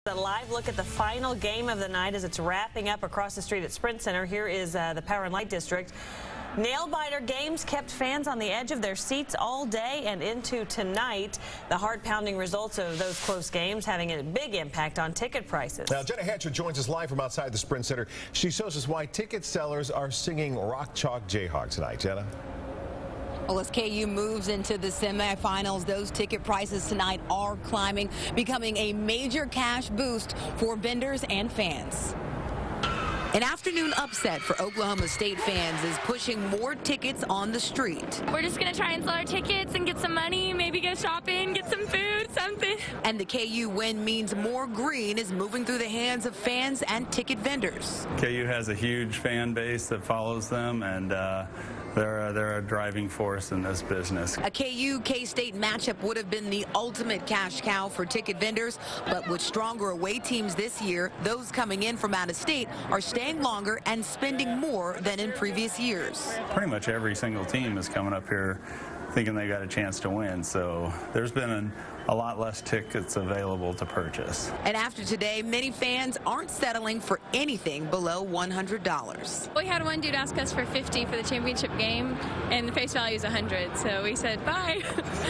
A live look at the final game of the night as it's wrapping up across the street at Sprint Center. Here is the Power and Light District. Nail-biter games kept fans on the edge of their seats all day and into tonight. The heart-pounding results of those close games having a big impact on ticket prices. Now, Jenna Hatcher joins us live from outside the Sprint Center. She shows us why ticket sellers are singing Rock Chalk Jayhawk tonight. Jenna? Well, as KU moves into the semifinals, those ticket prices tonight are climbing, becoming a major cash boost for vendors and fans. An afternoon upset for Oklahoma State fans is pushing more tickets on the street. We're just going to try and sell our tickets and get some money, maybe go shopping, get some food, something. And the KU win means more green is moving through the hands of fans and ticket vendors. KU has a huge fan base that follows them, and they're a driving force in this business. A KU-K-State matchup would have been the ultimate cash cow for ticket vendors, but with stronger away teams this year, those coming in from out of state are staying longer and spending more than in previous years. Pretty much every single team is coming up here thinking they got a chance to win, so there's been a lot less tickets available to purchase. And after today, many fans aren't settling for anything below $100. We had one dude ask us for $50 for the championship game, and the face value is $100, so we said bye.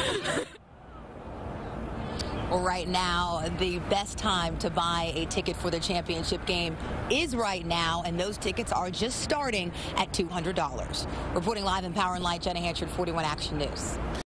Well, right now, the best time to buy a ticket for the championship game is right now, and those tickets are just starting at $200. Reporting live in Power and Light, Jenna Hatcher, 41 Action News.